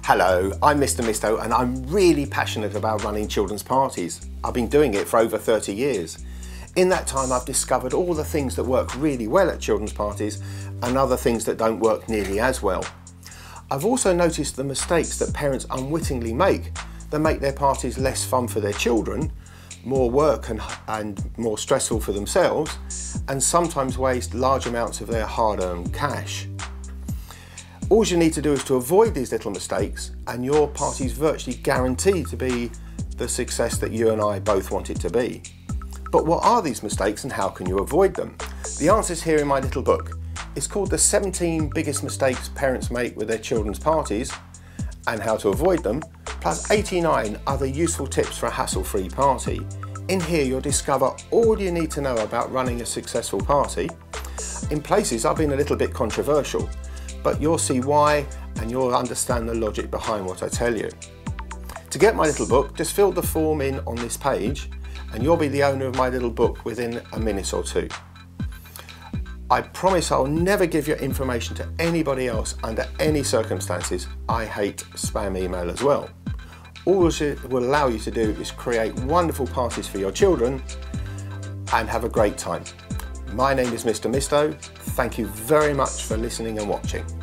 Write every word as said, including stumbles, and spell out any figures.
Hello, I'm Mister Misto and I'm really passionate about running children's parties. I've been doing it for over thirty years. In that time I've discovered all the things that work really well at children's parties and other things that don't work nearly as well. I've also noticed the mistakes that parents unwittingly make that make their parties less fun for their children, more work and, and more stressful for themselves, and sometimes waste large amounts of their hard-earned cash. All you need to do is to avoid these little mistakes and your party's virtually guaranteed to be the success that you and I both want it to be. But what are these mistakes and how can you avoid them? The answer's here in my little book. It's called The seventeen Biggest Mistakes Parents Make with Their Children's Parties and How to Avoid Them, plus eighty-nine other useful tips for a hassle-free party. In here you'll discover all you need to know about running a successful party. In places I've been a little bit controversial, but you'll see why and you'll understand the logic behind what I tell you. To get my little book, just fill the form in on this page and you'll be the owner of my little book within a minute or two. I promise I'll never give your information to anybody else under any circumstances. I hate spam email as well. All it will allow you to do is create wonderful parties for your children and have a great time. My name is Mister Misto. Thank you very much for listening and watching.